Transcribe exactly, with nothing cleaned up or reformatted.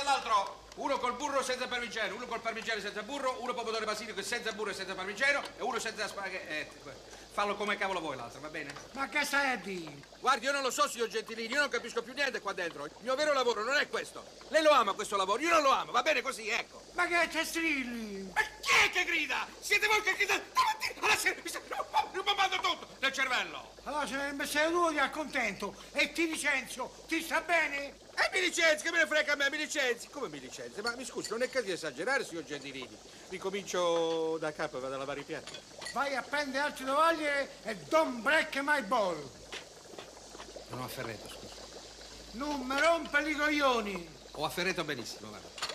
e l'altro. Uno col burro senza parmigiano, uno col parmigiano senza burro, uno pomodoro basilico senza burro e senza parmigiano e uno senza spaghetti. Eh, fallo come cavolo vuoi l'altro, va bene? Ma che stai a dire? Guardi, io non lo so, signor Gentilini, io non capisco più niente qua dentro. Il mio vero lavoro non è questo. Lei lo ama questo lavoro, io non lo amo, va bene così, ecco. Ma che c'è strilli? Ma chi è che grida? Siete voi che gridate? Alla sera mi sta bombando tutto nel cervello. Allora se sei tu ti accontento e ti licenzio, ti sta bene? E mi licenzi, che me ne frega a me, mi licenzi. Come mi licenzi? Ma mi scusi, non è caso di esagerare, signor Gentilini. Ricomincio da capo e vado a lavare i piatti. Vai a prendere altre tovaglie e don't break my ball. Non ho afferretto, scusa. Non mi rompe i coglioni. Ho afferretto benissimo, guarda.